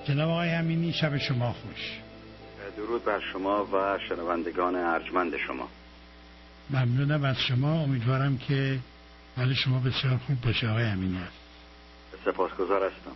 جناب آقای امینی، شب شما خوش. درود بر شما و شنوندگان ارجمند شما. ممنونم از شما. امیدوارم که حال شما بسیار خوب باشه آقای امینی. سپاسگزار هستم.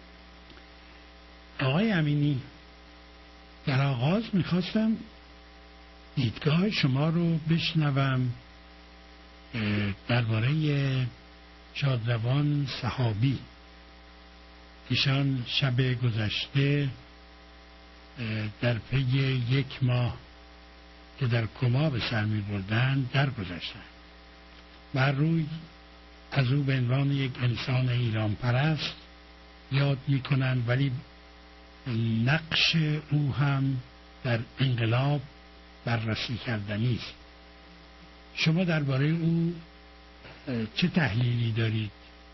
آقای امینی، در آغاز میخواستم دیدگاه شما رو بشنوم درباره شادروان صحابی. ایشان شب گذشته در پی 1 ماه که در کما به سر می بردن درگذشتند. بر روی از او به عنوان یک انسان ایران پرست یاد می کنند، ولی نقش او هم در انقلاب بررسی کردنی است. شما درباره او چه تحلیلی دارید؟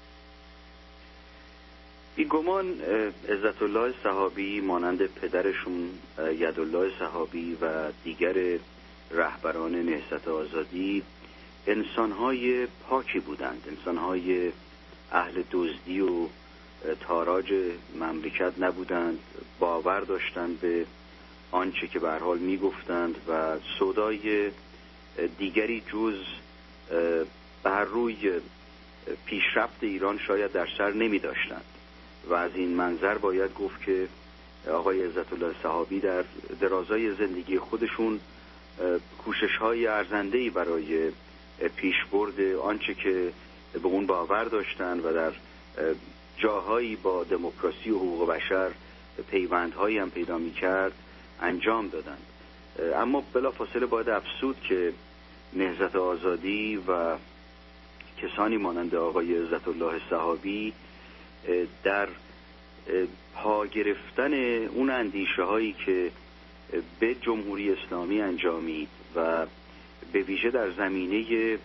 بیگمان عزت الله صحابی مانند پدرشون یدالله صحابی و دیگر رهبران نهضت آزادی انسان‌های پاکی بودند، انسان‌های اهل دزدی و تاراج مملکت نبودند، باور داشتند به آنچه که به هر حال میگفتند و سودای دیگری جز بر روی پیشرفت ایران شاید در سر نمی داشتند. و از این منظر باید گفت که آقای عزت الله صحابی در درازای زندگی خودشون کوشش‌های ارزنده‌ای برای پیشبرد آنچه که به اون باور داشتند و در جاهایی با دموکراسی و حقوق بشر پیوندهایی هم پیدا می‌کرد انجام دادند. اما بلافاصله باید افسود که نهضت آزادی و کسانی مانند آقای عزت الله صحابی در پا گرفتن اون اندیشه هایی که به جمهوری اسلامی انجامید و به ویژه در زمینه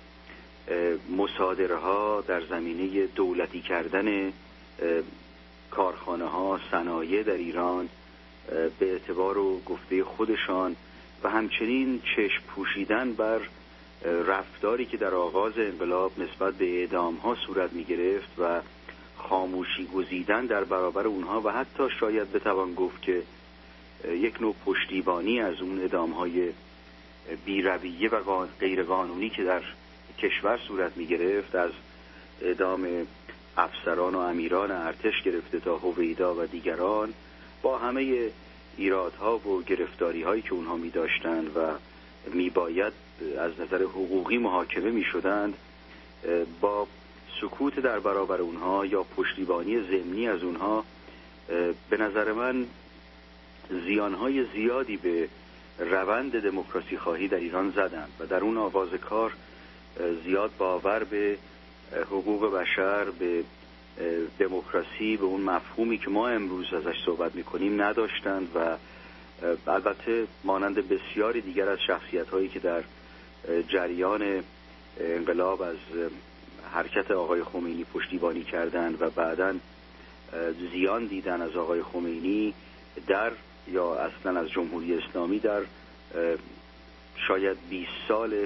مصادره ها، در زمینه دولتی کردن کارخانه ها، صنایع در ایران به اعتبار و گفته خودشان و همچنین چشم پوشیدن بر رفتاری که در آغاز انقلاب نسبت به اعدام ها صورت می گرفت و خاموشی گزیدن در برابر اونها و حتی شاید بتوان گفت که یک نوع پشتیبانی از اون اعدام‌های بی‌رویه و غیرقانونی که در کشور صورت می‌گرفت، از اعدام افسران و امیران ارتش گرفته تا هویدا و دیگران، با همه ایرادها و گرفتاری‌هایی که اونها می‌داشتند و میباید از نظر حقوقی محاکمه می‌شدند، با سکوت در برابر اونها یا پشتیبانی ضمنی از اونها به نظر من زیانهای زیادی به روند دموکراسی خواهی در ایران زدند و در اون آغاز کار زیاد باور به حقوق بشر، به دموکراسی، به اون مفهومی که ما امروز ازش صحبت میکنیم نداشتند و البته مانند بسیاری دیگر از شخصیت‌هایی که در جریان انقلاب از حرکت آقای خمینی پشتیبانی کردند و بعداً زیان دیدن از آقای خمینی در یا اصلا از جمهوری اسلامی در شاید 20 سال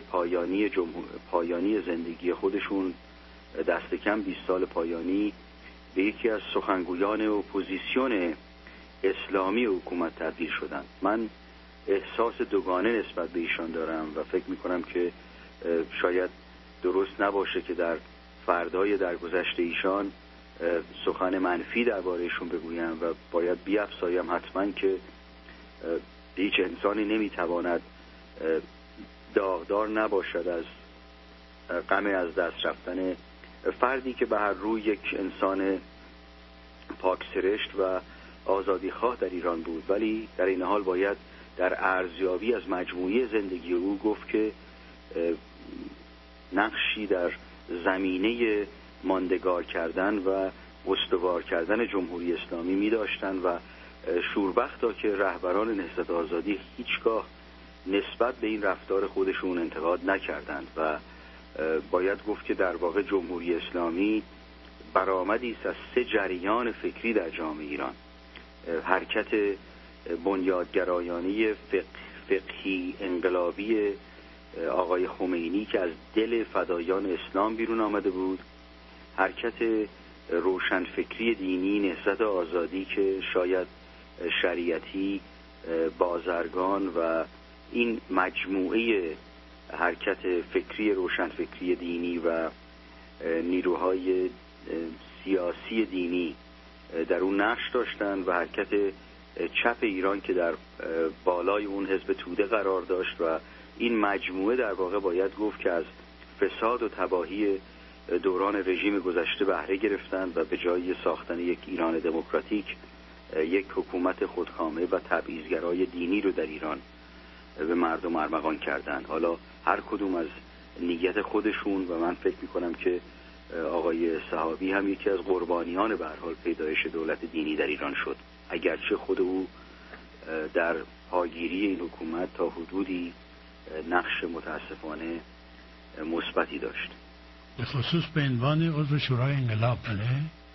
پایانی زندگی خودشون، دست کم 20 سال پایانی، به یکی از سخنگویان اپوزیسیون اسلامی حکومت تبدیل شدند. من احساس دوگانه نسبت به ایشان دارم و فکر میکنم که شاید درست نباشه که در فردای درگذشت ایشان سخن منفی دربارهشون بگویم و باید بیفزایم حتما که هیچ انسانی نمیتواند داغدار نباشد از غم از دست رفتن فردی که به هر روی یک انسان پاکسرشت و آزادی خواه در ایران بود، ولی در این حال باید در ارزیابی از مجموعه زندگی او گفت که نقشی در زمینه ماندگار کردن و استوار کردن جمهوری اسلامی می داشتن و شوربختا که رهبران نهضت آزادی هیچگاه نسبت به این رفتار خودشون انتقاد نکردند و باید گفت که در واقع جمهوری اسلامی برآمدی است از 3 جریان فکری در جامعه ایران: حرکت بنیادگرایانه فقهی انقلابی آقای خمینی که از دل فدایان اسلام بیرون آمده بود، حرکت روشنفکری دینی نهضت آزادی که شاید شریعتی، بازرگان و این مجموعه حرکت فکری روشنفکری دینی و نیروهای سیاسی دینی در اون نقش داشتن و حرکت چپ ایران که در بالای اون حزب توده قرار داشت و این مجموعه در واقع باید گفت که از فساد و تباهی دوران رژیم گذشته بهره گرفتند و به جای ساختن یک ایران دموکراتیک یک حکومت خودکامه و تبعیض‌گرای دینی رو در ایران به مردم ارمغان کردند. حالا هر کدوم از نیت خودشون و من فکر می‌کنم که آقای صحابی هم یکی از قربانیان به هر حال پیدایش دولت دینی در ایران شد، اگرچه خود او در پاگیری این حکومت تا حدودی نقش متاسفانه مثبتی داشت. به خصوص به عنوان عضو شورای انقلاب، بله؟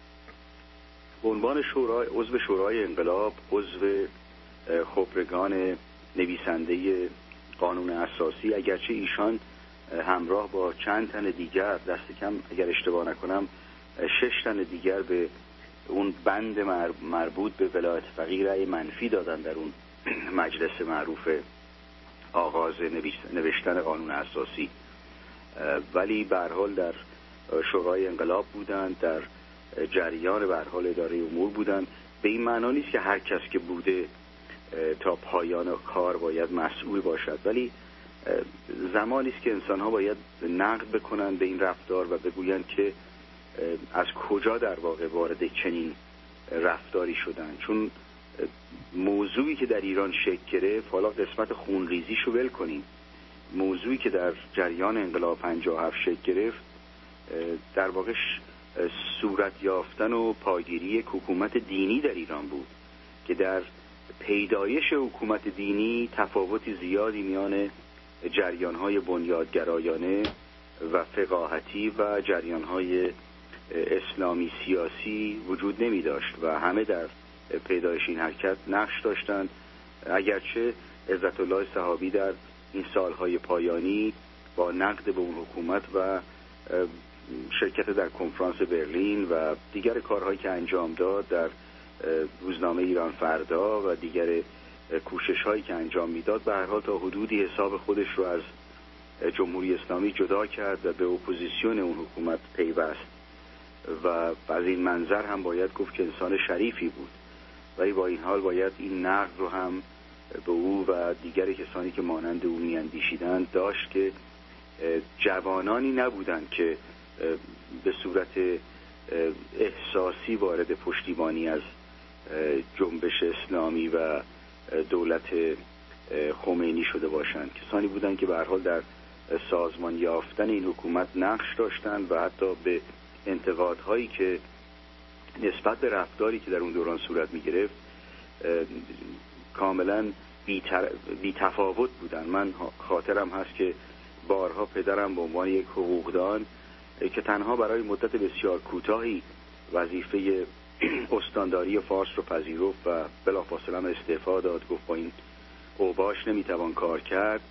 به عنوان عضو شورای انقلاب، عضو خبرگان نویسنده قانون اساسی، اگرچه ایشان همراه با چند تن دیگر، دست کم اگر اشتباه نکنم 6 تن دیگر، به اون بند مربوط به ولایت فقیه رأی منفی دادن در اون مجلس معروف آغاز نوشتن قانون اساسی، ولی به هر حال در شورای انقلاب بودند، در جریان به هر حال اداره امور بودند. به این معنا نیست که هر کس که بوده تا پایان کار باید مسئول باشد، ولی زمانی است که انسان‌ها باید نقد بکنن به این رفتار و بگویند که از کجا در واقع وارد چنین رفتاری شدن. چون موضوعی که در ایران شکل گرفت، حالا قسمت خونریزیشو ول کنیم، موضوعی که در جریان انقلاب 57 شکل گرفت در واقع صورت یافتن و پاگیری حکومت دینی در ایران بود که در پیدایش حکومت دینی تفاوتی زیادی میان جریان‌های بنیادگرایانه و فقاهتی و جریان‌های اسلامی سیاسی وجود نمی داشت و همه در پیدایش این حرکت نقش داشتند. اگرچه عزت الله صحابی در این سالهای پایانی با نقد به اون حکومت و شرکت در کنفرانس برلین و دیگر کارهایی که انجام داد در روزنامه ایران فردا و دیگر کوشش‌هایی که انجام میداد، به هر حال تا حدودی حساب خودش رو از جمهوری اسلامی جدا کرد و به اپوزیسیون اون حکومت پیوست و از این منظر هم باید گفت که انسان شریفی بود. ولی با این حال باید این نقد رو هم به او و دیگر کسانی که مانند او میاندیشیدند داشت که جوانانی نبودند که به صورت احساسی وارد پشتیبانی از جنبش اسلامی و دولت خمینی شده باشند. کسانی بودند که به هر حال در سازمان یافتن این حکومت نقش داشتند و حتی به انتقادهایی که نسبت به رفتاری که در اون دوران صورت می گرفت کاملا بی تفاوت بودن. من خاطرم هست که بارها پدرم به عنوان یک حقوقدان که تنها برای مدت بسیار کوتاهی وظیفه استانداری فارس رو پذیرفت و بلافاصله استعفا داد، گفت با این اوباش نمیتوان کار کرد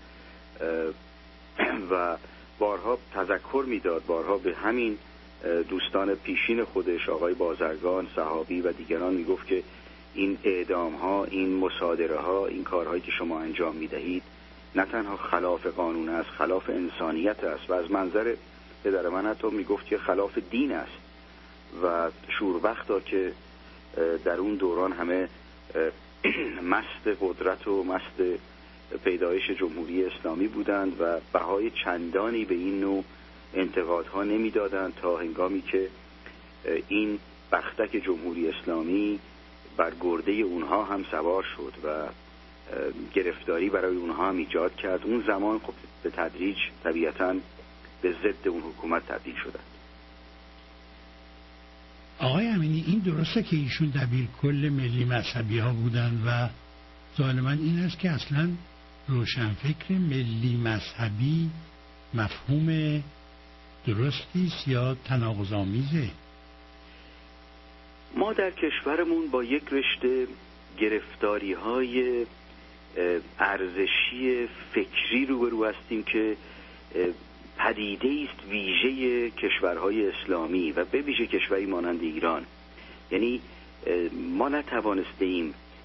و بارها تذکر میداد، بارها به همین دوستان پیشین خودش آقای بازرگان، صحابی و دیگران میگفت که این اعدام ها، این مصادره ها، این کارهایی که شما انجام میدهید نه تنها خلاف قانون است، خلاف انسانیت است و از منظر پدر من حتی میگفت که خلاف دین است و شوربختا که در اون دوران همه مست قدرت و مست پیدایش جمهوری اسلامی بودند و بهای چندانی به این نوع انتقادها نمیدادند تا هنگامی که این بختک جمهوری اسلامی بر گرده اونها هم سوار شد و گرفتاری برای اونها هم ایجاد کرد. اون زمان خب به تدریج طبیعتاً به ضد اون حکومت تبدیل شدند. آقای امینی، این درسته که ایشون دبیر کل ملی مذهبی ها بودن و ظالماً این است که اصلاً روشنفکر ملی مذهبی مفهوم درستی یا تناقض‌آمیزه؟ ما در کشورمون با یک رشته گرفتاری‌های ارزشی فکری روبرو هستیم که پدیده است ویژه کشورهای اسلامی و به ویژه کشوری مانند ایران. یعنی ما نتوانستیم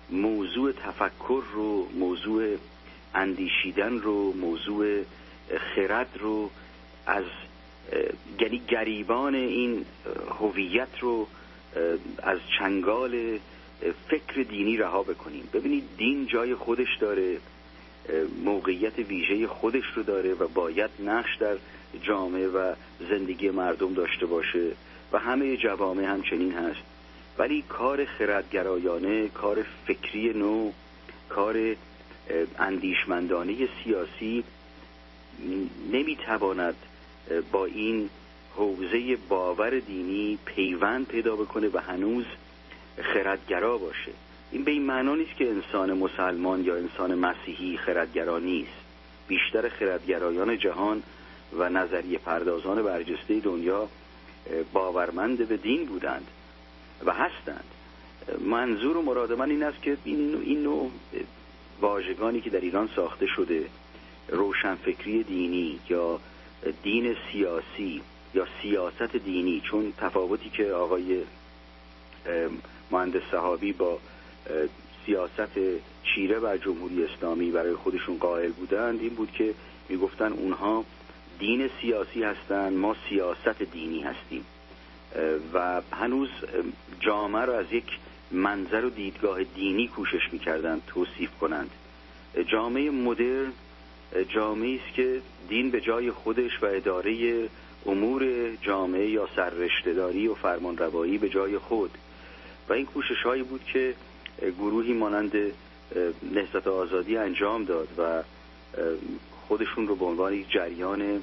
موضوع تفکر رو، موضوع اندیشیدن رو، موضوع خرد رو از یعنی گریبان این هویت رو از چنگال فکر دینی رها بکنیم. ببینید دین جای خودش داره، موقعیت ویژه خودش رو داره و باید نقش در جامعه و زندگی مردم داشته باشه و همه جوامع همچنین هست. ولی کار خردگرایانه، کار فکری نو، کار اندیشمندانه سیاسی نمیتواند با این حوزه باور دینی پیوند پیدا بکنه و هنوز خردگرا باشه. این به این معنا نیست که انسان مسلمان یا انسان مسیحی خردگرا نیست. بیشتر خردگرایان جهان و نظریه پردازان برجسته دنیا باورمند به دین بودند و هستند. منظور و مراد من این است که این نوع واژگانی که در ایران ساخته شده، روشنفکری دینی یا دین سیاسی یا سیاست دینی، چون تفاوتی که آقای مهندس صحابی با سیاست چیره و جمهوری اسلامی برای خودشون قائل بودند این بود که میگفتن اونها دین سیاسی هستند، ما سیاست دینی هستیم و هنوز جامعه رو از یک منظر و دیدگاه دینی کوشش میکردند توصیف کنند. جامعه مدرن جامعه است که دین به جای خودش و اداره امور جامعه یا سررشته‌داری و فرمانروایی به جای خود، و این کوشش هایی بود که گروهی مانند نهضت آزادی انجام داد و خودشون رو به عنوان یک جریان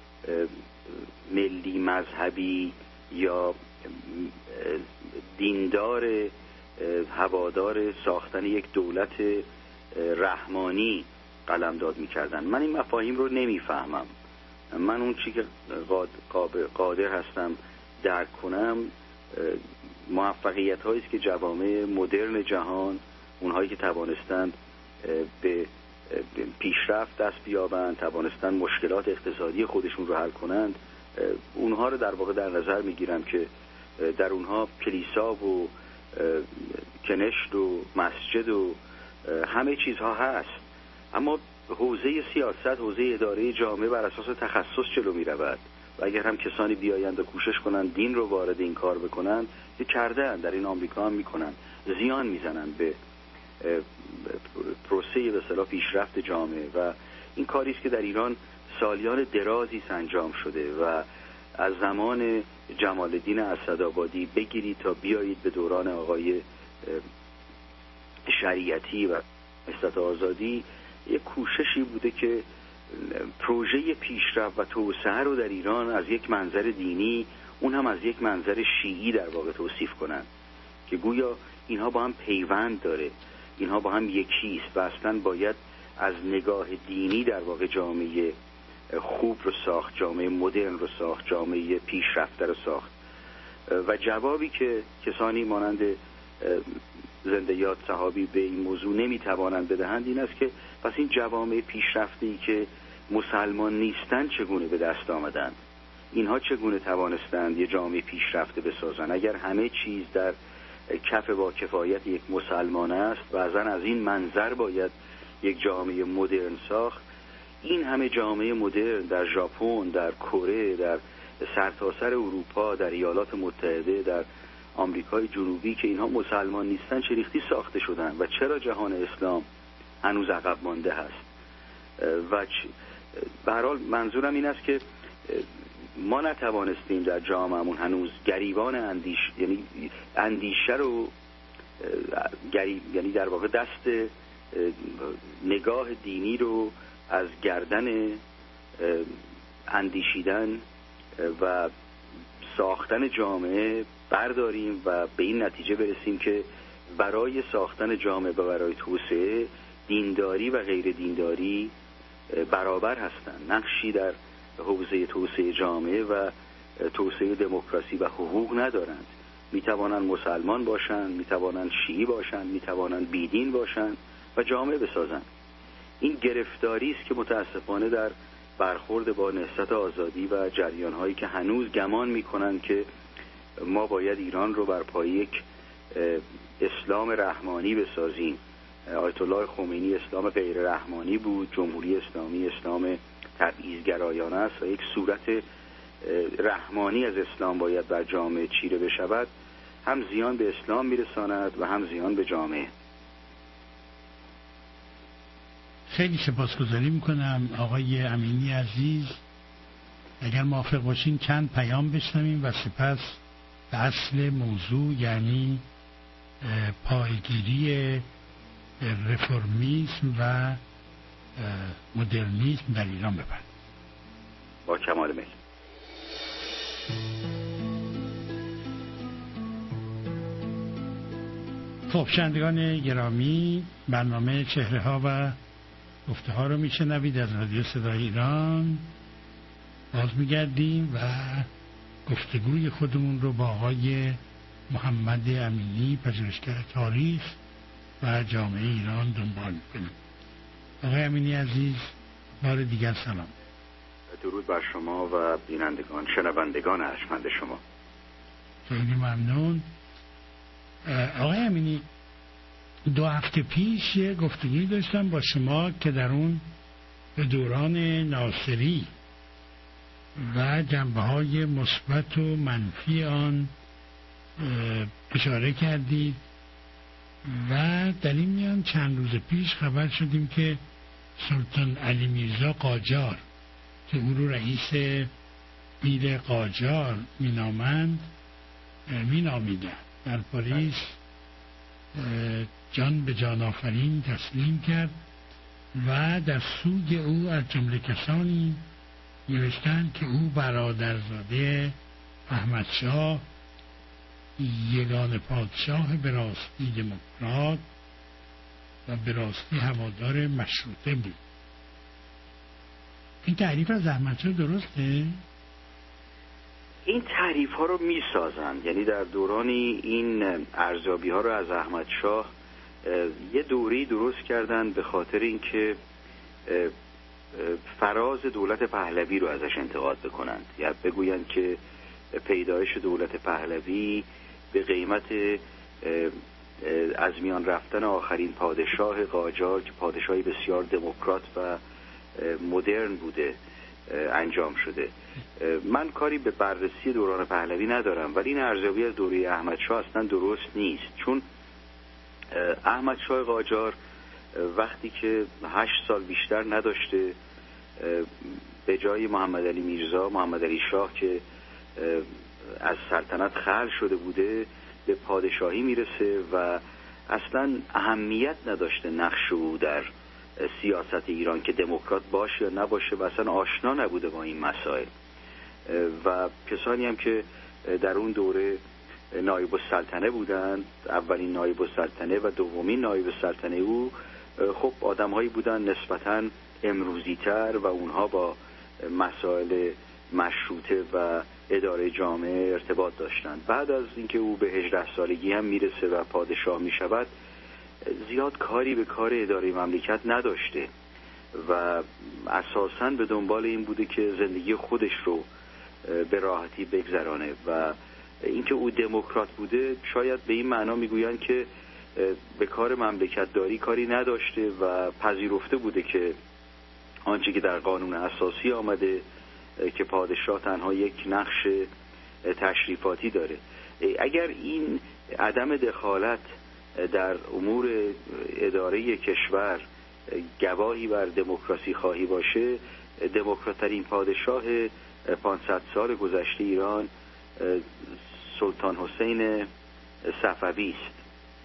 ملی مذهبی یا دیندار هوادار ساختن یک دولت رحمانی قلمداد می‌کردن. من این مفاهیم رو نمی‌فهمم. من اون چی که قادر هستم درک کنم موفقیت هایی است که جوامع مدرن جهان، اونهایی که توانستند به پیشرفت دست بیابند، توانستند مشکلات اقتصادی خودشون رو حل کنند، اونها رو در واقع در نظر میگیرم که در اونها کلیسا و کنشت و مسجد و همه چیزها هست، اما حوزه سیاست، حوزه اداره جامعه بر اساس تخصص جلو می رود و اگر هم کسانی بیایند و کوشش کنند دین رو وارد این کار بکنند، کردن در این آمریکا هم میکنند، زیان میزنند به پروسه به اصطلاح پیشرفت جامعه و این کاری است که در ایران سالیان درازی انجام شده و از زمان جمال الدین اسدآبادی بگیرید تا بیایید به دوران آقای شریعتی و نهضت آزادی، یک کوششی بوده که پروژه پیشرفت و توسعه رو در ایران از یک منظر دینی، اون هم از یک منظر شیعی در واقع توصیف کنند که گویا اینها با هم پیوند داره، اینها با هم یکیست و اصلا باید از نگاه دینی در واقع جامعه خوب رو ساخت، جامعه مدرن رو ساخت، جامعه پیشرفته رو ساخت. و جوابی که کسانی مانند زنده یاد صحابی به این موضوع نمیتوانند بدهند این است که پس این جوامع پیشرفته‌ای که مسلمان نیستند چگونه به دست آمدند؟ اینها چگونه توانستند یه جامعه پیشرفته بسازند؟ اگر همه چیز در کف با کفایت یک مسلمان است و از این منظر باید یک جامعه مدرن ساخت، این همه جامعه مدرن در ژاپن، در کره، در سرتاسر اروپا، در ایالات متحده، در آمریکای جنوبی که اینها مسلمان نیستن چه ریختی ساخته شدن و چرا جهان اسلام هنوز عقب مانده هست؟ و به هر حال منظورم این است که ما نتوانستیم در جامعهمون هنوز گریبان یعنی اندیشه رو یعنی در واقع دست نگاه دینی رو از گردن اندیشیدن و ساختن جامعه برداریم و به این نتیجه برسیم که برای ساختن جامعه و برای توسعه دینداری و غیر دینداری برابر هستند، نقشی در حوزه توسعه جامعه و توسعه دموکراسی و حقوق ندارند. میتوانند مسلمان باشند، میتوانند شیعی باشند، میتوانند بیدین باشند و جامعه بسازند. این گرفتاری است که متاسفانه در برخورد با نهضت آزادی و جریان‌هایی که هنوز گمان می‌کنند که ما باید ایران رو بر پایه یک اسلام رحمانی بسازیم. آیت الله خمینی اسلام غیر رحمانی بود، جمهوری اسلامی اسلام تبعیض‌گرایانه است و یک صورت رحمانی از اسلام باید بر جامعه چیره بشود، هم زیان به اسلام میرساند و هم زیان به جامعه. خیلی سپاسگزاری میکنم آقای امینی عزیز. اگر موافق باشین چند پیام بشنویم و سپس به اصل موضوع، یعنی پایگیری رفرمیسم و مدرنیسم در ایران بپردازیم. با کمال میل. خب شنوندگان گرامی، برنامه چهره ها و گفته ها رو میشنوید از رادیو صدای ایران. باز میگردیم و گفتگوی خودمون رو با آقای محمد امینی، پژوهشگر تاریخ و جامعه ایران دنبال میکنیم. آقای امینی عزیز، بار دیگر سلام. درود بر شما و بینندگان، شنوندگان ارجمند شما. خیلی ممنون. آقای امینی، 2 هفته پیش یه گفتگوی داشتم با شما که در اون به دوران ناصری و جنبه‌های مثبت و منفی آن اشاره کردید و در این میان چند روز پیش خبر شدیم که سلطان علی میرزا قاجار که او رو رئیس میر قاجار مینامیدن در پاریس جان به جان آفرین تسلیم کرد و در سوگ او از جمله کسانی نوشتند که او برادرزاده احمد شاه یگانه پادشاه به راستی دموکرات و به راستی هوادار مشروطه بود. این تعریف از احمد شاه درسته؟ این تعریف ها رو می سازند، یعنی در دورانی این ارزیابی ها رو از احمد شاه یه دوری درست کردن به خاطر اینکه فراز دولت پهلوی رو ازش انتقاد بکنند، یا بگویند که پیدایش دولت پهلوی به قیمت از میان رفتن آخرین پادشاه قاجار که پادشاهی بسیار دموکرات و مدرن بوده انجام شده. من کاری به بررسی دوران پهلوی ندارم، ولی این ارزیابی از دوره احمد شاه اصلا درست نیست، چون احمد شاه قاجار وقتی که 8 سال بیشتر نداشته به جای محمد علی میرزا، محمد علی شاه که از سلطنت خلع شده بوده به پادشاهی میرسه و اصلا اهمیت نداشته نقش او در سیاست ایران که دموکرات باشه یا نباشه و اصلا آشنا نبوده با این مسائل و کسانی هم که در اون دوره نایب السلطنه بودند، اولین نایب السلطنه و دومین نایب السلطنه او خب آدم‌هایی بودن نسبتاً امروزی‌تر و اونها با مسائل مشروطه و اداره جامعه ارتباط داشتند. بعد از اینکه او به 18 سالگی هم میرسه و پادشاه میشود زیاد کاری به کار اداره مملکت نداشته و اساساً به دنبال این بوده که زندگی خودش رو به راحتی بگذرانه و اینکه او دموکرات بوده شاید به این معنا میگویند که به کار مملکت داری کاری نداشته و پذیرفته بوده که آنچه که در قانون اساسی آمده که پادشاه تنها یک نقش تشریفاتی داره. اگر این عدم دخالت در امور اداره کشور گواهی بر دموکراسی خواهی باشه، دموکرات‌ترین پادشاه 500 سال گذشته ایران سلطان حسین صفوی است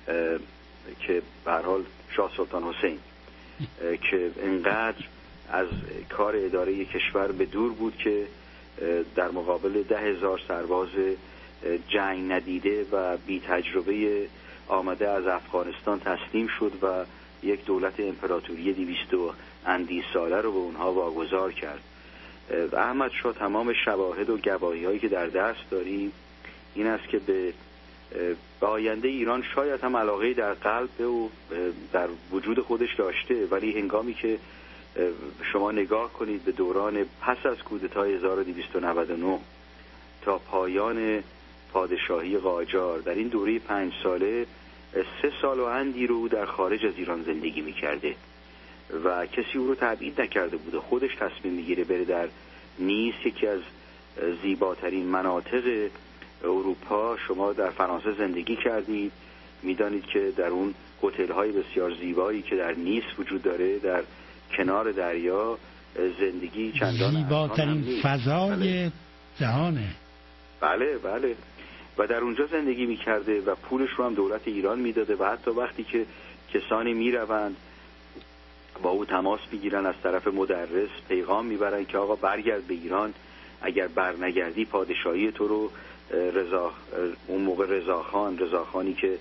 که به هر حال شاه سلطان حسین که انقدر از کار اداره کشور به دور بود که در مقابل 10,000 سرباز جنگ ندیده و بی تجربه آمده از افغانستان تسلیم شد و یک دولت امپراتوری 200 اندی ساله رو به اونها واگذار کرد. احمد شاه تمام شواهد و گواهی هایی که در دست داریم این است که به آینده ایران شاید هم علاقه در قلب و در وجود خودش داشته، ولی هنگامی که شما نگاه کنید به دوران پس از کودتای 1299 تا پایان پادشاهی قاجار، در این دوره 5 ساله 3 سال و اندی رو در خارج از ایران زندگی میکرده و کسی او رو تبعید نکرده بوده. خودش تصمیم میگیره بره در نیس، یکی از زیباترین مناطق اروپا. شما در فرانسه زندگی کردید، میدانید که در اون هتل‌های بسیار زیبایی که در نیس وجود داره، در کنار دریا، زندگی چندان زیباترین فضای جهانه. بله بله. و در اونجا زندگی میکرده و پولش رو هم دولت ایران میداده و حتی وقتی که کسانی میروند با او تماس میگیرن، از طرف مدرس پیغام میبرن که آقا برگرد به ایران، اگر برنگردی پادشاهی تو رو اون موقع رضاخانی که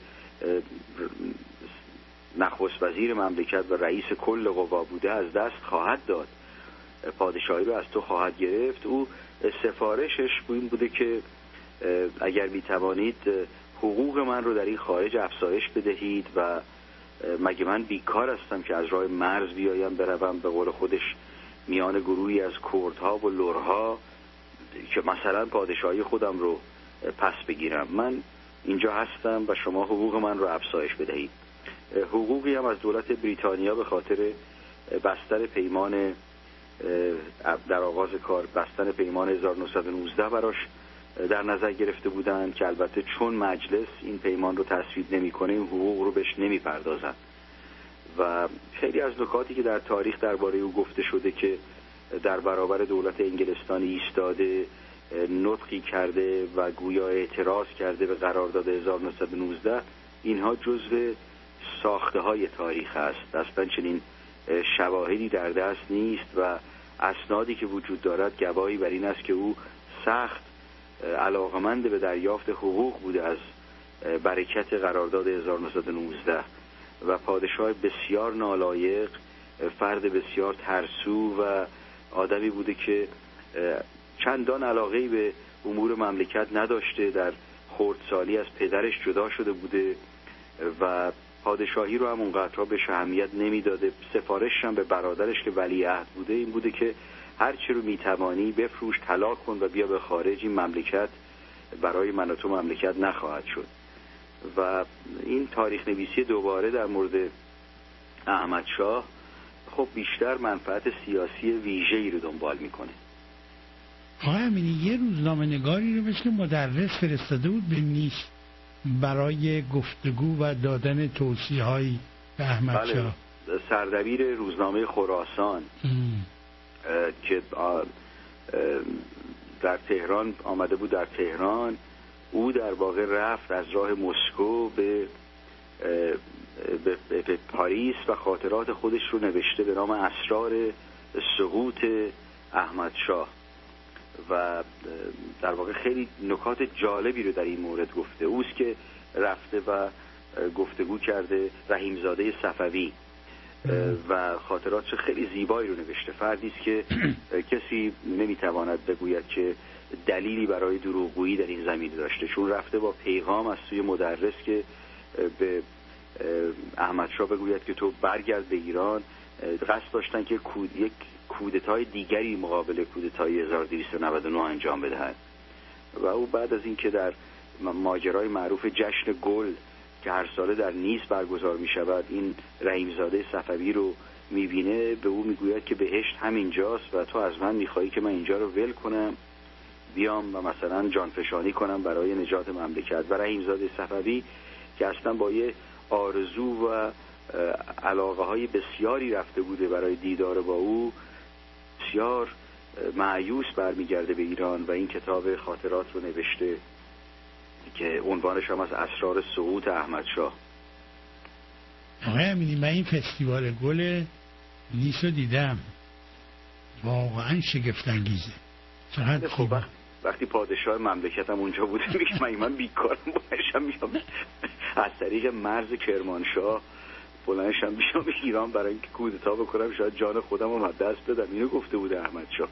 نخست وزیر مملکت و رئیس کل قوا بوده از دست خواهد داد، پادشاهی رو از تو خواهد گرفت. او سفارشش این بوده که اگر میتوانید حقوق من رو در این خارج افزایش بدهید و مگه من بیکار هستم که از راه مرز بیایم بروم به قول خودش میان گروهی از کردها و لرها که مثلا پادشاهی خودم رو پس بگیرم. من اینجا هستم و شما حقوق من رو افزایش بدهید. حقوقی هم از دولت بریتانیا به خاطر بستن پیمان در آغاز کار، بستن پیمان 1919 براش در نظر گرفته بودند که البته چون مجلس این پیمان رو تصویب نمی‌کنه این حقوق رو بهش نمی‌پردازن. و خیلی از نکاتی که در تاریخ درباره او گفته شده که در برابر دولت انگلستان ایستاده، نطقی کرده و گویا اعتراض کرده به قرارداد 1919، اینها جزو ساخته‌های تاریخ است. اصلا چنین شواهدی در دست نیست و اسنادی که وجود دارد گواهی بر این است که او سخت علاقمند به دریافت حقوق بوده از برکت قرارداد 1919 و پادشاه بسیار نالایق، فرد بسیار ترسو و آدمی بوده که چندان علاقه‌ای به امور مملکت نداشته. در خردسالی از پدرش جدا شده بوده و پادشاهی رو هم اونقدر بهش اهمیت نمیداده. سفارش هم به برادرش که ولیعهد بوده این بوده که هر چی رو میتوانی بفروش، طلاق کن و بیا به خارج، این مملکت برای من و تو مملکت نخواهد شد. و این تاریخ نویسی دوباره در مورد احمد شاه خب بیشتر منفعت سیاسی ویژه‌ای رو دنبال میکنه. آقای امینی، یه روزنامه نگاری رو مثل مدرس فرستاده بود به نیس برای گفتگو و دادن توصیه‌هایی به احمد شاه. بله، سردبیر روزنامه خراسان که در تهران آمده بود. در تهران او در واقع رفت از راه مسکو به پاریس و خاطرات خودش رو نوشته به نام اسرار سقوط احمد شاه و در واقع خیلی نکات جالبی رو در این مورد گفته. اوست که رفته و گفتگو کرده رحیمزاده صفوی و خاطراتش خیلی زیبایی رو نوشته. فردی است که کسی نمیتواند بگوید که دلیلی برای دروغگویی در این زمینه داشته، چون رفته با پیغام از سوی مدرس که به احمد شاه بگوید که تو برگرد به ایران. قصد داشتن که یک کودتای دیگری مقابل کودتای 1299 انجام بدهند و او بعد از اینکه در ماجرای معروف جشن گل که هر ساله در نیس برگزار می شود این رحیمزاده صفوی رو می بینه، به او می گوید که بهشت همینجاست و تو از من می خواهی که من اینجا رو ول کنم بیام و مثلا جانفشانی کنم برای نجات مملکت. و رحیمزاده صفوی که اصلا با یه آرزو و علاقه های بسیاری رفته بوده برای دیدار با او، بسیار مایوس برمیگرده به ایران و این کتاب خاطرات رو نوشته که عنوانش هم از اسرار سقوط احمد شاه. آقای امینی، من این فستیوال گل نیس رو دیدم، واقعا شگفت انگیزه. چقدر خب وقتی پادشاه مملکتم اونجا بوده میگم من بیکارم بلنشم بیام از طریق مرز کرمانشاه بلنشم بیام ایران برای اینکه کودتا بکنم، شاید جان خودم رو دست بدم. اینو گفته بوده احمد شاه.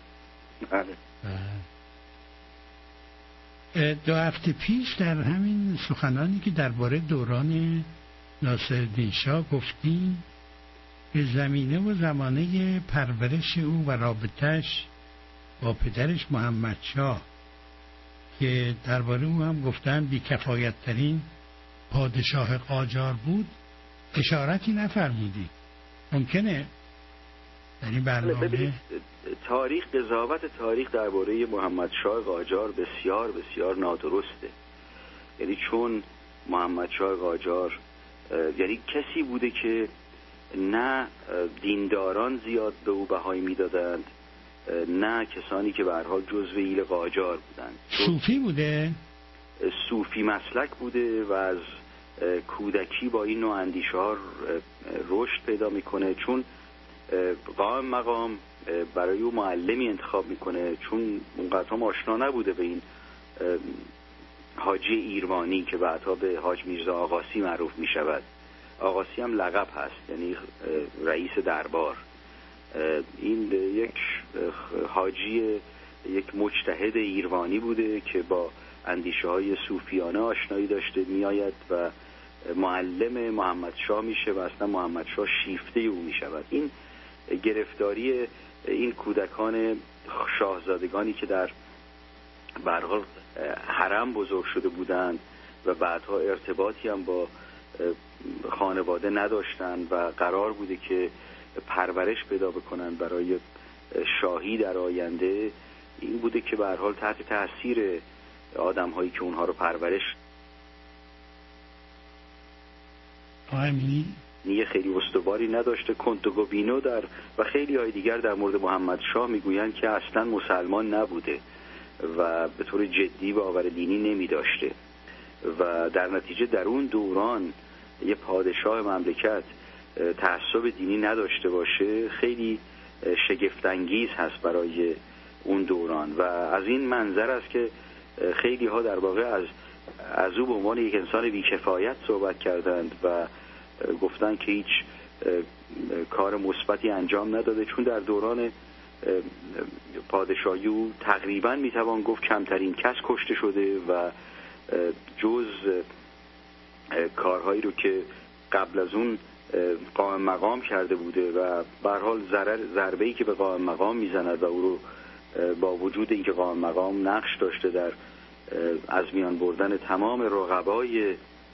2 هفته پیش در همین سخنانی که درباره دوران ناصرالدین شاه گفتیم، به زمینه و زمانه پرورش او و رابطش با پدرش محمد شاه که درباره او هم گفتن بی‌کفایت ترین پادشاه قاجار بود اشارتی نفرمودی. ممکنه در این برنامه تاریخ، قضاوت تاریخ درباره محمد شاه قاجار بسیار بسیار نادرسته. یعنی چون محمد شاه قاجار یعنی کسی بوده که نه دینداران زیاد به او بهایی میدادند، نه کسانی که به هر حال جزو ایل قاجار بودند. صوفی بوده، صوفی مسلک بوده و از کودکی با این نوع اندیشه ها رشد پیدا میکنه. چون قائم مقام برای او معلمی انتخاب میکنه، چون اونقدر هم آشنا نبوده به این حاجی ایرانی که بعدها به حاج میرزا آقاسی معروف میشود. آقاسی هم لقب هست، یعنی رئیس دربار. این یک حاجی، یک مجتهد ایرانی بوده که با اندیشه های صوفیانه آشنایی داشته میآید و معلم محمد شاه میشه و اصلا محمد شاه شیفته او میشود. این گرفتاری این کودکان شاهزادگانی که در برحال حرم بزرگ شده بودند و بعدها ارتباطی هم با خانواده نداشتند و قرار بوده که پرورش پیدا بکنن برای شاهی در آینده، این بوده که به هر حال تحت تاثیر آدم هایی که اونها رو پرورش نیه خیلی استواری نداشته. کنتوگوبینو و خیلی های دیگر در مورد محمد شاه میگویند که اصلا مسلمان نبوده و به طور جدی باور دینی نمی داشته و در نتیجه در اون دوران یه پادشاه مملکت تعصب دینی نداشته باشه خیلی شگفت‌انگیز هست برای اون دوران و از این منظر است که خیلی ها در واقع از او به عنوان یک انسان بی‌کفایت صحبت کردند و گفتند که هیچ کار مثبتی انجام نداده، چون در دوران پادشاهی او تقریبا میتوان گفت کمترین کس کشته شده و جز کارهایی رو که قبل از اون قائم مقام کرده بوده و به هر حال ضربه‌ای که به قائم مقام میزند و او رو با وجود اینکه قائم مقام نقش داشته در از میان بردن تمام رقبای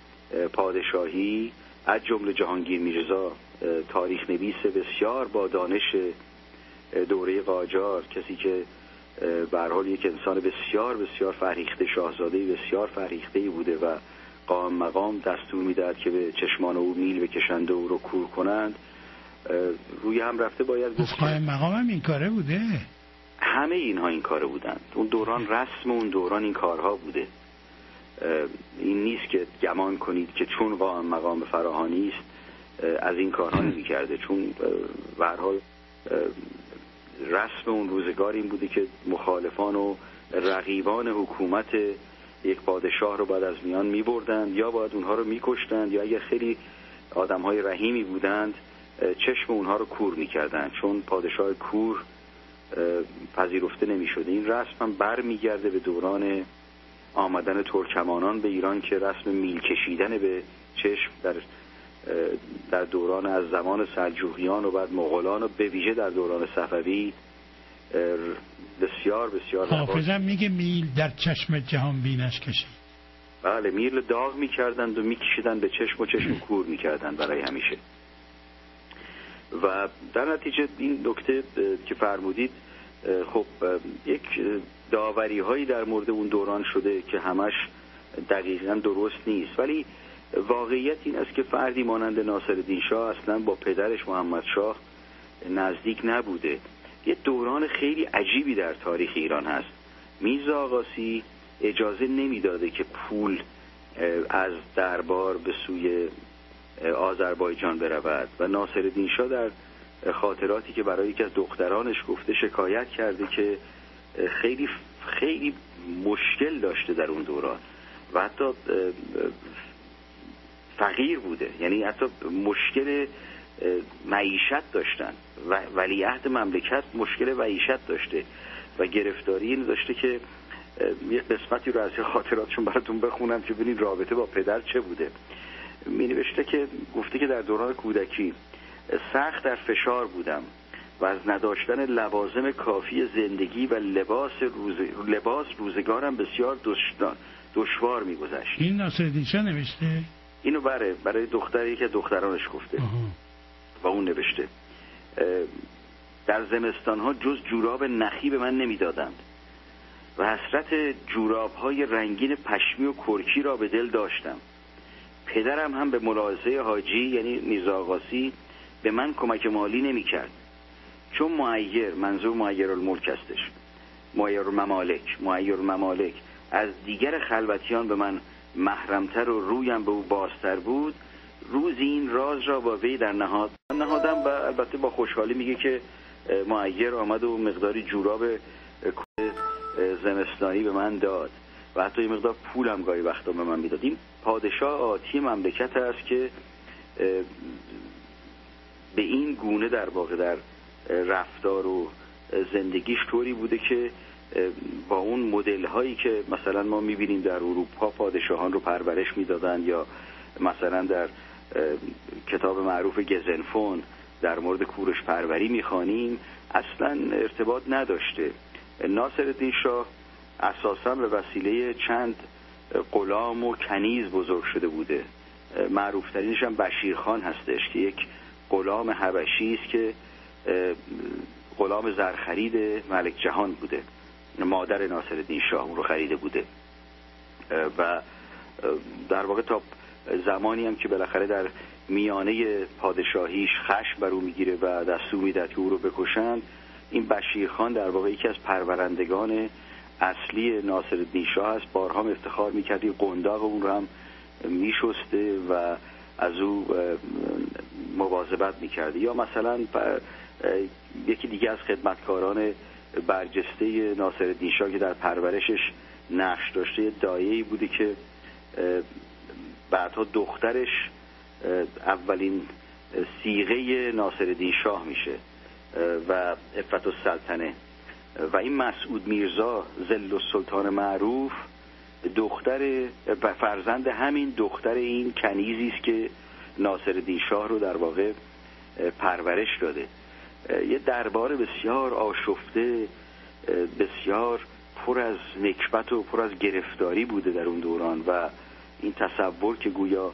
پادشاهی از جمله جهانگیر میرزا، تاریخ نویس بسیار با دانش دوره قاجار، کسی که به هر حال یک انسان بسیار بسیار فرهیخته، شاهزاده بسیار فرهیخته‌ای بوده و قائم مقام دستور میداد که به چشمان او میل بکشند و او رو کور کنند، روی هم رفته. باید گفت قائم مقام هم این کاره بوده. همه اینها این کاره بودند. اون دوران رسم اون دوران این کارها بوده. این نیست که گمان کنید که چون قائم مقام فراهانی است از این کارها نمی‌کرده، چون به هر حال رسم اون روزگار این بوده که مخالفان و رقیبان حکومت یک پادشاه رو بعد از میان می‌بردند یا باید اونها رو می‌کشتند یا اگر خیلی آدم‌های رحیمی بودند چشم اونها رو کور می‌کردند، چون پادشاه کور پذیرفته نمی‌شد. این رسم هم برمیگرده به دوران آمدن ترکمانان به ایران که رسم میل کشیدن به چشم در دوران از زمان سلجوقیان و بعد مغولان و به ویژه در دوران صفوی بسیار بسیار حافظم میگه میل در چشم جهان بینش کشید. بله، میل داغ میکردند و میکشیدند به چشم و چشم کور میکردند برای همیشه. و در نتیجه این نکته که فرمودید، خب یک داوری هایی در مورد اون دوران شده که همش دقیقاً درست نیست، ولی واقعیت این است که فردی مانند ناصرالدین شاه اصلا با پدرش محمد شاه نزدیک نبوده. یه دوران خیلی عجیبی در تاریخ ایران هست. میرزا آقاسی اجازه نمیداده که پول از دربار به سوی آذربایجان برود و ناصرالدین شاه در خاطراتی که برای یکی از دخترانش گفته شکایت کرده که خیلی خیلی مشکل داشته در اون دوران و حتی فقیر بوده، یعنی حتی مشکل معیشت داشتن و ولیعهد مملکت مشکل معیشت داشته و گرفتاری این داشته که یک قسمتی رو از خاطراتشون براتون بخونم که ببینید رابطه با پدر چه بوده. می نوشته که گفته که در دوران کودکی سخت در فشار بودم و از نداشتن لوازم کافی زندگی و لباس روزگارم بسیار دشوار می‌گذشت. این ناصرالدین شاه نوشته؟ اینو برای دختر یکی از دخترانش گفته و اون نوشته در زمستانها جز جوراب نخی به من نمیدادند و حسرت جوراب‌های رنگین پشمی و کرکی را به دل داشتم. پدرم هم به ملاحظه حاجی یعنی میرزا آقاسی به من کمک مالی نمی‌کرد، چون معیر، منظور معیر الملک هستش، معیر الممالک از دیگر خلوتیان به من محرمتر و رویم به او بازتر بود. روزی این راز را با وی در نهادم و البته با خوشحالی میگه که معیر آمد و مقداری جوراب زمستانی به من داد و حتی این مقدار پولم گاهی وقتا به من میداد. این پادشاه آتی مملکت است که به این گونه در واقع در رفتار و زندگیش طوری بوده که با اون مدل هایی که مثلا ما میبینیم در اروپا پادشاهان رو پرورش میدادن یا مثلا در کتاب معروف گزنفون در مورد کوروش پروری میخوانیم اصلا ارتباط نداشته. ناصرالدین شاه اساسا به وسیله چند غلام و کنیز بزرگ شده بوده. معروف ترینش هم بشیرخان هستش که یک غلام حبشی است که غلام زرخرید ملک جهان بوده. مادر ناصرالدین شاه اون رو خریده بوده و در واقع تا زمانی هم که بالاخره در میانه پادشاهیش خشم بر او میگیره و دستور میده که او رو بکشند، این بشیرخان در واقع یکی از پرورندگان اصلی ناصرالدین شاه است. بارها افتخار میکردی قنداق اون رو هم میشسته و از او مواظبت میکرده. یا مثلا یکی دیگه از خدمتکاران برجسته ناصرالدین شاه که در پرورشش نقش داشته دایه‌ای بوده که بعدها دخترش اولین صیغه ناصرالدین شاه میشه و عفت السلطنه و این مسعود میرزا ظل السلطان معروف دختر فرزند همین دختر این کنیزی است که ناصرالدین شاه رو در واقع پرورش داده. یه دربار بسیار آشفته، بسیار پر از نکبت و پر از گرفتاری بوده در اون دوران و این تصور که گویا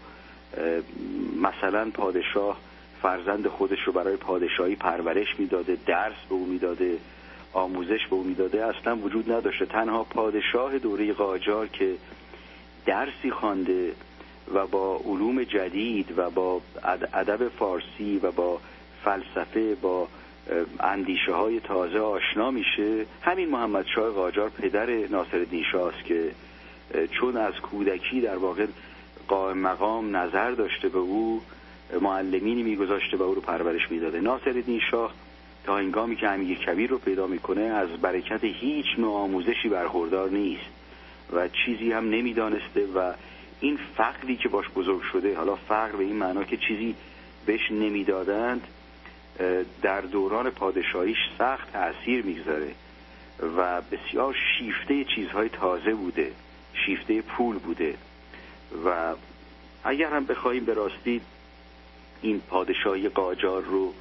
مثلا پادشاه فرزند خودش رو برای پادشاهی پرورش میداده، درس به او میداده، آموزش به او میداده اصلا وجود نداشته. تنها پادشاه دوره قاجار که درسی خوانده و با علوم جدید و با ادب فارسی و با فلسفه با اندیشه های تازه آشنا میشه همین محمد شاه قاجار پدر ناصرالدین شاه است که چون از کودکی در واقع قائم مقام نظر داشته به او، معلمینی میگذاشته و او رو پرورش میداده. ناصرالدین شاه تا هنگامی که امیر کبیر رو پیدا میکنه از برکت هیچ نوع آموزشی برخوردار نیست و چیزی هم نمیدانسته و این فقری که باش بزرگ شده، حالا فقر به این معنا که چیزی بهش نمیدادند، در دوران پادشاهیش سخت تأثیر میگذاره و بسیار شیفته چیزهای تازه بوده، شیفته پول بوده و اگر هم بخوایم به راستی این پادشاهی قاجار رو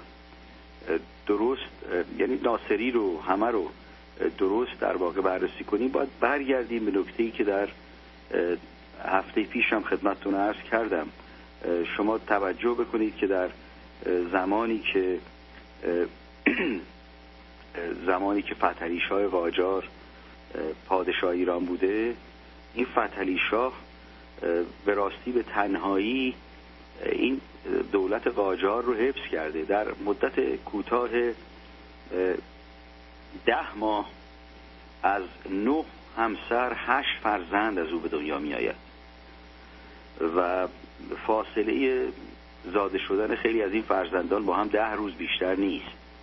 درست، یعنی ناصری رو همه رو درست در واقع بررسی کنیم، باید برگردیم به نکته‌ای که در هفته پیش هم خدمتتون عرض کردم. شما توجه بکنید که در زمانی که فتحعلی شاه قاجار پادشاه ایران بوده، این فتحعلی شاه به راستی به تنهایی این دولت قاجار رو حفظ کرده. در مدت کوتاه 10 ماه از 9 همسر 8 فرزند از او به دنیا می آید و فاصله زاده شدن خیلی از این فرزندان با هم 10 روز بیشتر نیست.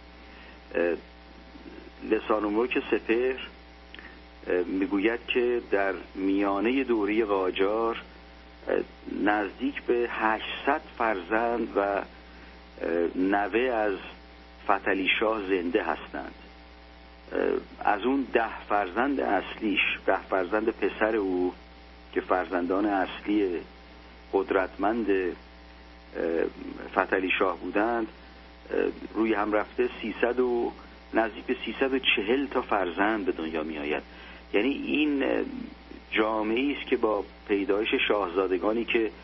لسان الملک سپهر میگوید که در میانه دوره قاجار نزدیک به 800 فرزند و نوه از فتحعلی شاه زنده هستند. از اون 10 فرزند اصلیش، 10 فرزند پسر او که فرزندان اصلی قدرتمند فتحعلی شاه بودند، روی هم رفته 300 و نزدیک به 340 تا فرزند به دنیا می آید. یعنی این جامعه‌ای است که با پیدایش شاهزادگانی که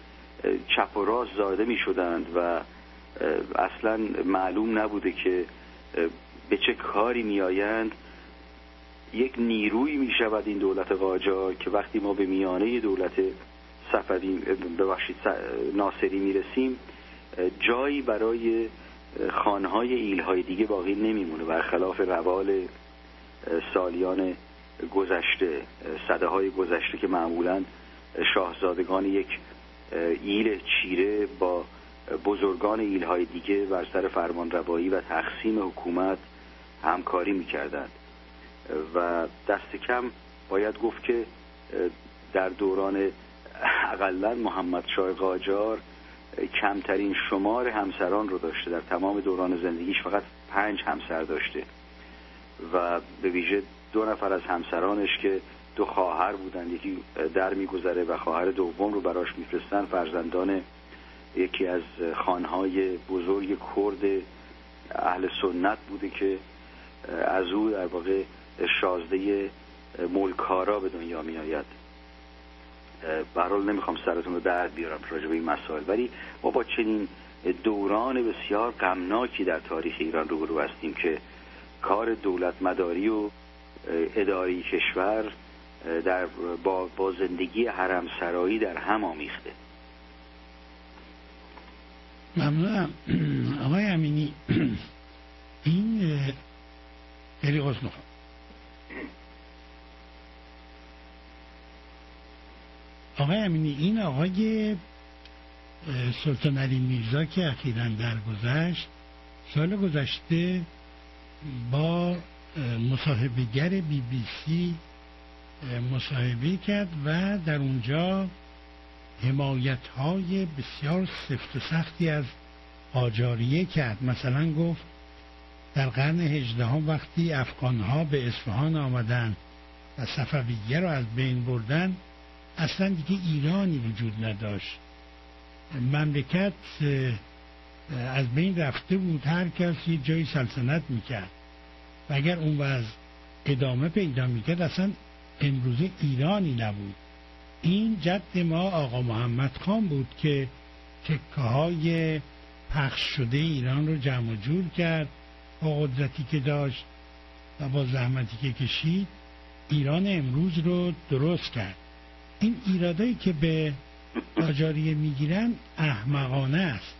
چپ و راست زاده می شدند و اصلا معلوم نبوده که به چه کاری می آیند. یک نیروی می شود این دولت قاجار که وقتی ما به میانه دولت صفوی ناصری می رسیم جایی برای خانهای ایلهای دیگه باقی نمیمونه، برخلاف روال سالیان گذشته، سده‌های گذشته که معمولاً شاهزادگان یک ایل چیره با بزرگان ایلهای دیگه بر سر فرمانروایی و تقسیم حکومت همکاری می‌کردند و دست کم باید گفت که در دوران اقلاً محمد شاه قاجار کمترین شمار همسران رو داشته. در تمام دوران زندگیش فقط 5 همسر داشته و به ویژه 2 نفر از همسرانش که 2 خواهر بودن، یکی در میگذره و خواهر دوم رو براش میفرستن، فرزندان یکی از خانهای بزرگ کرد اهل سنت بوده که از او در واقع شازده ملکارا به دنیا می آید. به هر حال نمیخوام سرتون رو درد بیارم راجع به این مسائل، ولی ما با چنین دوران بسیار غمناکی در تاریخ ایران روبرو هستیم که کار دولت مداری و اداری کشور با زندگی حرم سرایی در هم آمیخته. ممنونم آقای امینی. این خیلی عذر میخوام. آقای امینی، این آقای سلطان علی میرزا که اخیراً درگذشت، سال گذشته با مصاحبه‌گر BBC مصاحبه کرد و در اونجا حمایت‌های بسیار سفت و سختی از قاجاریه کرد. مثلا گفت در قرن 18 وقتی افغان‌ها به اصفهان آمدن و صفویه رو از بین بردن، اصلا دیگه ایرانی وجود نداشت، مملکت از بین رفته بود، هر کس یه جای سلطنت میکرد و اگر اون وضع ادامه پیدا میکرد اصلا امروزه ایرانی نبود. این جد ما آقا محمد خان بود که تکه های پخش شده ایران رو جمع جور کرد با قدرتی که داشت و با زحمتی که کشید ایران امروز رو درست کرد. این ایرادایی که به قاجاریه میگیرن احمقانه است.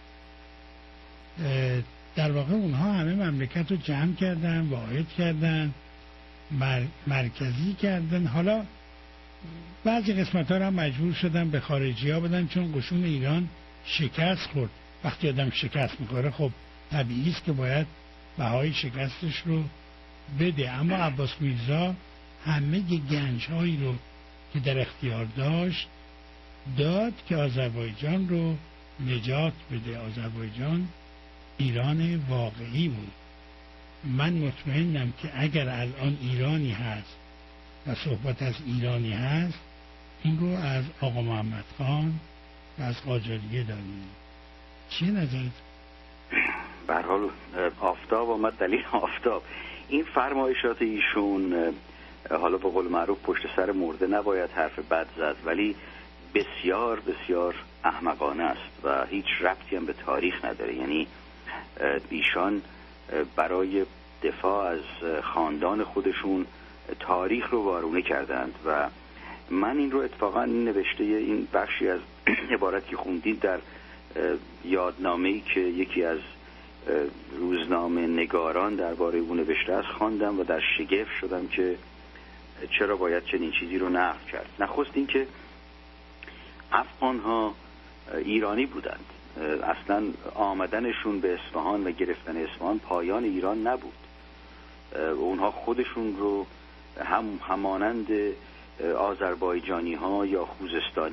در واقع اونها همه مملکت رو جمع کردن، واحد کردن، مرکزی کردن. حالا بعضی قسمت ها رو هم مجبور شدن به خارجی ها بدن چون قشون ایران شکست خورد. وقتی آدم شکست میخوره خب طبیعی است که باید بهای شکستش رو بده. اما عباس میرزا همه گنج هایی رو که در اختیار داشت داد که آذربایجان رو نجات بده. آذربایجان ایران واقعی بود. من مطمئنم که اگر الان ایرانی هست و صحبت از ایرانی هست، این رو از آقا محمد خان و از قاجاریه داریم. چیه نظرت؟ به هر حال آفتاب آمد دلیل آفتاب. این فرمایشات ایشون حالا به قول معروف پشت سر مرده نباید حرف بد زد، ولی بسیار بسیار احمقانه است و هیچ ربطی هم به تاریخ نداره. یعنی ایشان برای دفاع از خاندان خودشون تاریخ رو وارونه کردند و من این رو اتفاقا نوشته این بخشی از عبارت که خوندید در یادنامه‌ای که یکی از روزنامه نگاران درباره اون نوشته است خواندم و در شگفت شدم که چرا باید چنین چیزی رو نقد کرد. نخست این که افغان‌ها ایرانی بودند، اصلا آمدنشون به اصفهان و گرفتن اصفهان پایان ایران نبود. اونها خودشون رو همانند آذربایجانی ها یا خوزستان.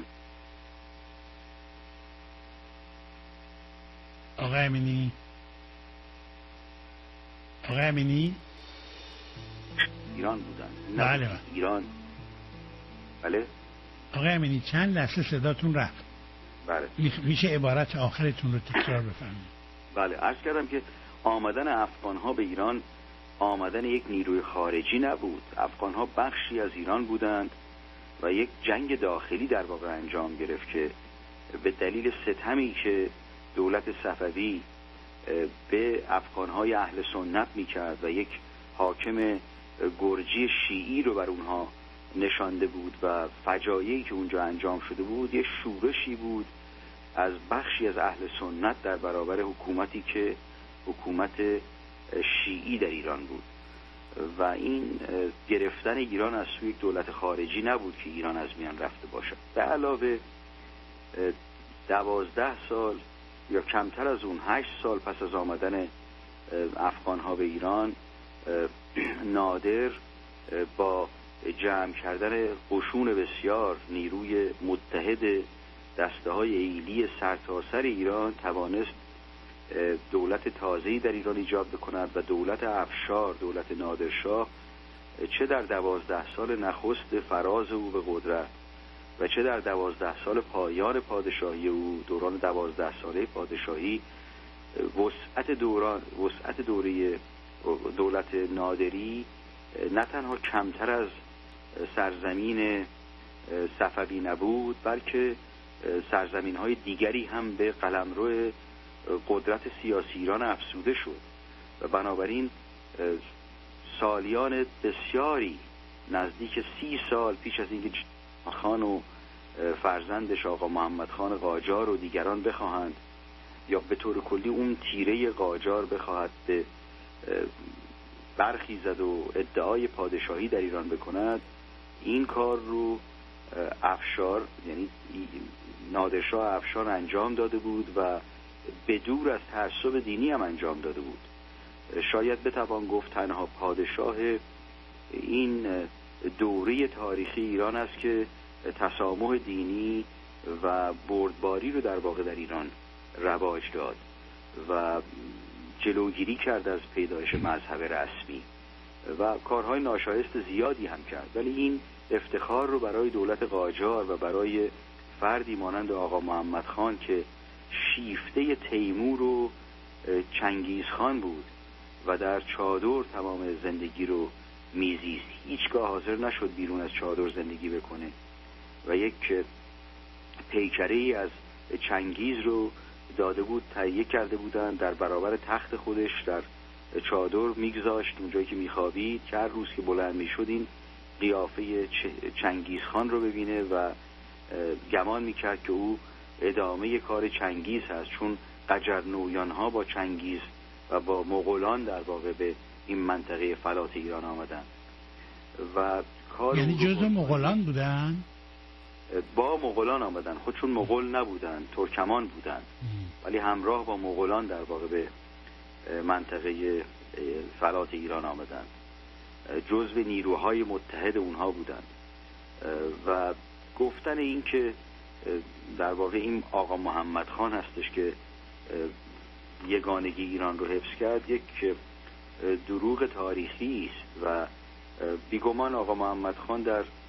آقای امینی ایران بودن. بله ایران. بله آقای امینی چند لحظه صداتون رفت. بله میشه عبارت آخرتون رو تکرار بفرمایید؟ بله عرض کردم که آمدن افغان ها به ایران آمدن یک نیروی خارجی نبود. افغان ها بخشی از ایران بودند و یک جنگ داخلی در واقع انجام گرفت که به دلیل ستمی که دولت صفوی به افغانهای اهل سنت میکرد و یک حاکم گرجی شیعی رو بر اونها نشانده بود و فجایعی که اونجا انجام شده بود یه شورشی بود از بخشی از اهل سنت در برابر حکومتی که حکومت شیعی در ایران بود و این گرفتن ایران از سوی یک دولت خارجی نبود که ایران از میان رفته باشد. به علاوه 12 سال یا کمتر از اون 8 سال پس از آمدن افغانها به ایران، نادر با جمع کردن قشون بسیار نیروی متحد دسته های ایلی سرتاسر ایران توانست دولت تازه‌ای در ایران ایجاد بکند و دولت افشار، دولت نادرشاه، چه در 12 سال نخست فراز او به قدرت و چه در 12 سال پایان پادشاهی او، دوران 12 ساله پادشاهی، وسعت دوره دولت نادری نه تنها کمتر از سرزمین صفوی نبود، بلکه سرزمین‌های دیگری هم به قلمرو قدرت سیاسی ایران افزوده شد و بنابراین سالیان بسیاری، نزدیک 30 سال پیش از اینکه خان و فرزندش آقا محمد خان قاجار و دیگران بخواهند یا به طور کلی اون تیره قاجار بخواهد به برخیزد و ادعای پادشاهی در ایران بکند، این کار رو افشار، یعنی نادرشاه افشار انجام داده بود و بدور از تعصب دینی هم انجام داده بود. شاید بتوان گفت تنها پادشاه این دوره تاریخی ایران است که تسامح دینی و بردباری رو در واقع در ایران رواج داد و جلوگیری کرد از پیدایش مذهب رسمی و کارهای ناشایست زیادی هم کرد، ولی این افتخار رو برای دولت قاجار و برای فردی مانند آقا محمد خان که شیفته تیمور و چنگیز خان بود و در چادر تمام زندگی رو میزیست، هیچگاه حاضر نشد بیرون از چادر زندگی بکنه و یک پیکره‌ای از چنگیز رو داده بود، تهیه کرده بودن در برابر تخت خودش در چادر میگذاشت اونجایی که میخوابید که هر روز که بلند میشد این قیافه چنگیز خان رو ببینه و گمان میکرد که او ادامه کار چنگیز هست، چون قجرنویان ها با چنگیز و با مغولان در واقع به این منطقه فلات ایران آمدن و کار یعنی جزء مغولان بودن؟ با مغولان آمدن، خودشون مغول نبودن، ترکمان بودن ولی همراه با مغولان در واقع به منطقه فلات ایران آمدن، جزء نیروهای متحد اونها بودن و گفتن این که در واقع این آقا محمد خان هستش که یگانگی ایران رو حفظ کرد یک دروغ تاریخی است و بیگمان آقا محمد خان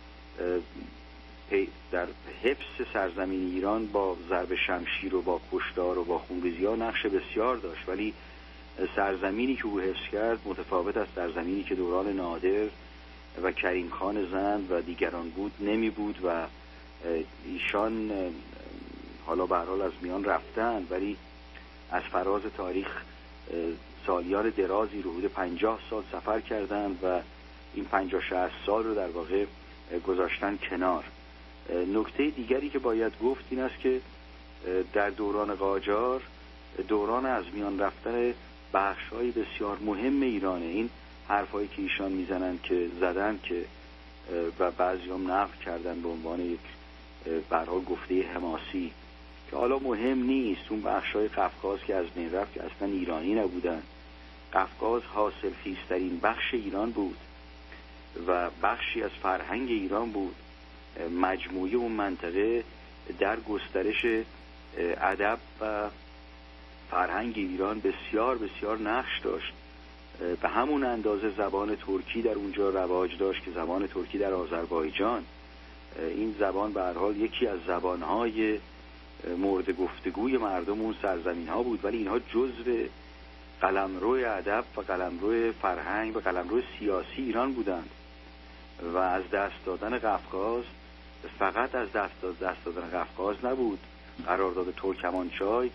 در حفظ سرزمین ایران با ضرب شمشیر و با کشتار و با خونریزی‌ها نقش بسیار داشت، ولی سرزمینی که او حفظ کرد متفاوت از سرزمینی که دوران نادر و کریم خان زند و دیگران بود نمی بود و ایشان حالا به هر حال از میان رفتن ولی از فراز تاریخ سالیان درازی رو حدود 50 سال سفر کردند و این 50-60 سال رو در واقع گذاشتن کنار. نکته دیگری که باید گفت این است که در دوران قاجار دوران از میان رفتن بخش‌های بسیار مهم ایرانه. این حرفایی که ایشان میزنن که زدن که و بعضی هم نقل کردن به عنوان یک به هر حال گفته حماسی که حالا مهم نیست، اون بخش‌های قفقاز که از بین رفت که اصلا ایرانی نبودن. قفقاز حاصل خیزترین بخش ایران بود و بخشی از فرهنگ ایران بود. مجموعه اون منطقه در گسترش ادب و فرهنگ ایران بسیار بسیار نقش داشت. به همون اندازه زبان ترکی در اونجا رواج داشت که زبان ترکی در آذربایجان. این زبان به هر حال یکی از زبانهای مورد گفتگوی مردم اون سرزمین ها بود، ولی اینها جزو قلمرو ادب و قلمرو فرهنگ و قلمرو سیاسی ایران بودند و از دست دادن قفقاز فقط از دست دادن قفقاز نبود. قرارداد ترکمانچای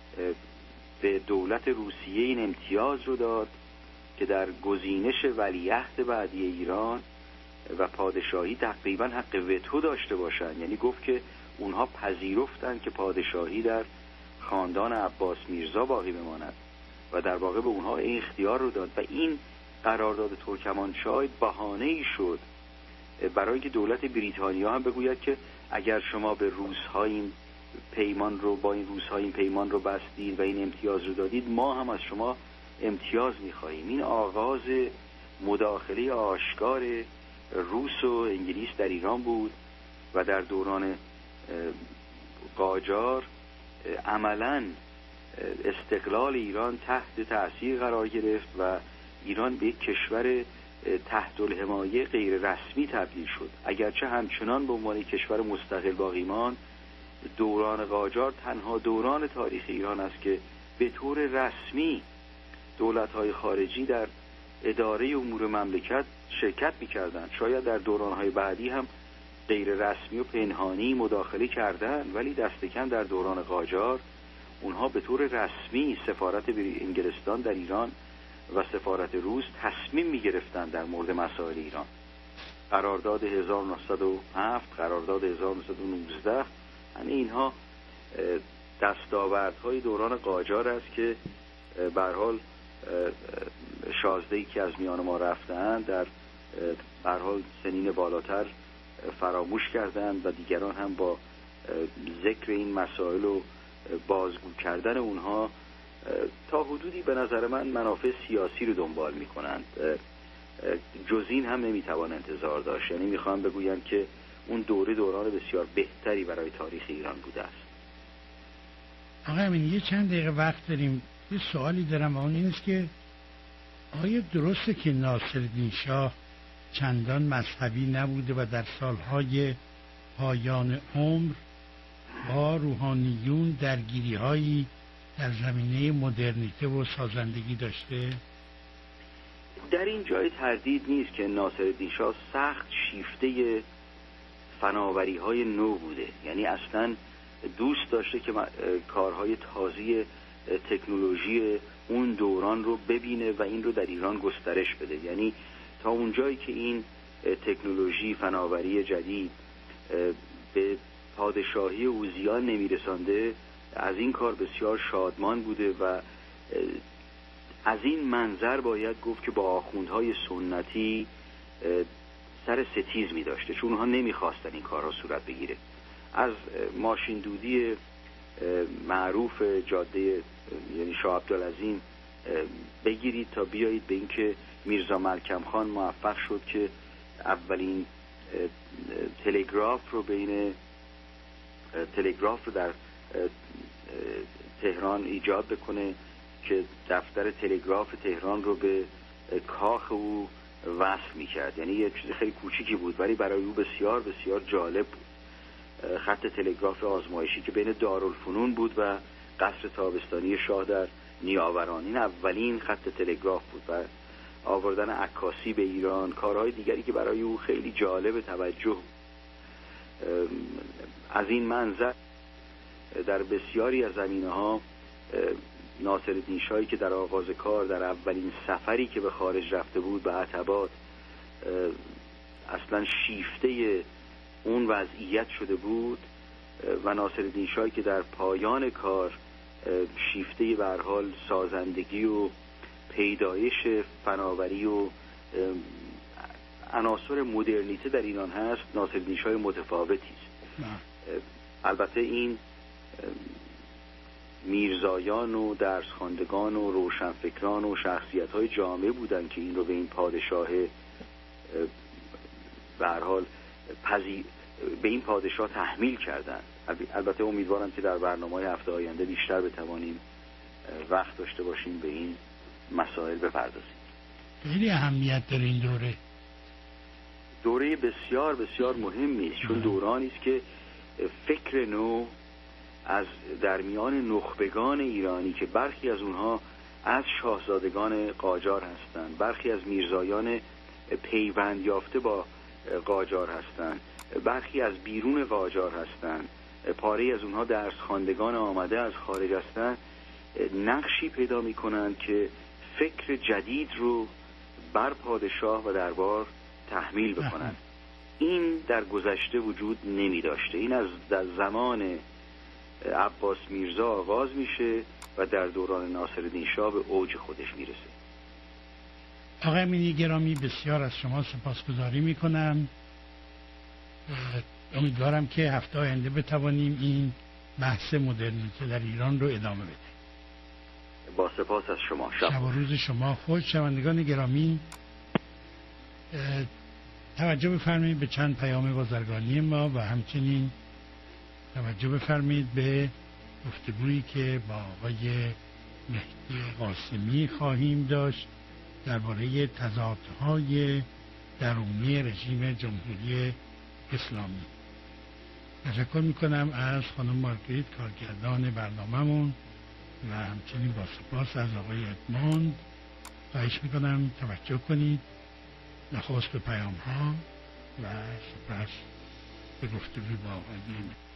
به دولت روسیه این امتیاز رو داد که در گزینش ولیعهد بعدی ایران و پادشاهی تقریبا حق وتو داشته باشن. یعنی گفت که اونها پذیرفتن که پادشاهی در خاندان عباس میرزا باقی بماند و در واقع به اونها این اختیار رو داد و این قرارداد ترکمانچای بهانه‌ای شد برای اینکه دولت بریتانیا هم بگوید که اگر شما به روس‌ها این پیمان رو با این روس‌ها این پیمان رو بستید و این امتیاز رو دادید، ما هم از شما امتیاز می‌خواهیم. این آغاز مداخله آشکار روس و انگلیس در ایران بود و در دوران قاجار عملاً استقلال ایران تحت تأثیر قرار گرفت و ایران به یک کشور تحت الحمایه غیر رسمی تبدیل شد. اگرچه همچنان به عنوان کشور مستقل باقی ماند، دوران قاجار تنها دوران تاریخ ایران است که به طور رسمی دولت‌های خارجی در اداره امور مملکت شرکت می‌کردند. شاید در دوران‌های بعدی هم غیر رسمی و پنهانی مداخله کردند، ولی دست کم در دوران قاجار اونها به طور رسمی سفارت انگلستان در ایران و سفارت روس تصمیم می‌گرفتند در مورد مسائل ایران. قرارداد 1907، قرارداد 1919، یعنی اینها دستاوردهای دوران قاجار است که به هر حال 16 که از میان ما رفتند در به هر حال سنین بالاتر فراموش کردند و دیگران هم با ذکر این مسائل و بازگو کردن اونها تا حدودی به نظر من منافع سیاسی رو دنبال میکنند. جز این هم نمیتوان انتظار داشت. یعنی میخوام بگویم که اون دوران بسیار بهتری برای تاریخ ایران بوده است. آقای امینی یه چند دقیقه وقت داریم. یه سوالی دارم و اون این است که آیا درسته که ناصرالدین شاه چندان مذهبی نبوده و در سالهای پایان عمر با روحانیون درگیری‌هایی در زمینه مدرنیته و سازندگی داشته؟ در این جای تردید نیست که ناصرالدین شاه سخت شیفته فناوری‌های نو بوده. یعنی اصلاً دوست داشته که کارهای تازه تکنولوژی اون دوران رو ببینه و این رو در ایران گسترش بده. یعنی تا اونجایی که این تکنولوژی فناوری جدید به پادشاهی اوزیان نمیرسانده، از این کار بسیار شادمان بوده و از این منظر باید گفت که با آخوندهای سنتی سر ستیز می داشته، چون اونها نمیخواستن این کارها صورت بگیره. از ماشین دودی معروف جاده یعنی شاه عبدالعظیم بگیرید تا بیایید به اینکه میرزا ملکم خان موفق شد که اولین تلگراف رو در تهران ایجاد بکنه که دفتر تلگراف تهران رو به کاخ او وصل می‌کرد. یعنی یه چیز خیلی کوچیکی بود ولی برای او بسیار بسیار جالب بود. خط تلگراف آزمایشی که بین دارالفنون بود و قصر تابستانی شاه در نیاوران، این اولین خط تلگراف بود. و آوردن عکاسی به ایران، کارهای دیگری که برای او خیلی جالب توجه. از این منظر در بسیاری از زمینه‌ها ناصرالدین شاهی که در آغاز کار در اولین سفری که به خارج رفته بود به عتبات اصلا شیفته اون وضعیت شده بود و ناصرالدین شاهی که در پایان کار شیفته به هر حال سازندگی و پیدایش فناوری و عناصر مدرنیته در ایران هست، ناصرالدین شاه متفاوتی است. البته این میرزایان و درسخواندگان و روشنفکران و شخصیت‌های جامعه بودند که این رو به این پادشاه به هر حال به این پادشاه تحمیل کردند. البته امیدوارم که در برنامه‌های هفته آینده بیشتر بتوانیم وقت داشته باشیم به این مسائل بپردازیم. خیلی اهمیت داره این دوره بسیار بسیار مهمی است، چون دورانی است که فکر نو از در میان نخبگان ایرانی که برخی از اونها از شاهزادگان قاجار هستند، برخی از میرزایان پیوند یافته با قاجار هستند، برخی از بیرون قاجار هستند، پاره از اونها درس خواندگان آمده از خارج هستن، نقشی پیدا میکنند که فکر جدید رو بر پادشاه و دربار تحمیل بکنند. این در گذشته وجود نمی داشته. این از در زمان عباس میرزا آغاز میشه و در دوران ناصرالدین شاه به اوج خودش میرسه. آقای امینی گرامی، بسیار از شما سپاسگزاری میکنم. امیدوارم که هفته آینده بتوانیم این بحث مدرنیته در ایران رو ادامه بدیم. با سپاس از شما. شب و روز شما خوش. شنوندگان گرامی، توجه بفرمایید به چند پیام بازرگانی ما و همچنین توجه بفرمایید به گفتگویی که با آقای مهدی قاسمی خواهیم داشت درباره تضادهای درونی رژیم جمهوری اسلامی. تشکر میکنم از خانم مارگریت کارگردان برنامه‌مون و همچنین با سپاس از آقای ادموند خواهش میکنم توجه کنید نخست به پیام ها و سپس به گفتگوی با آقای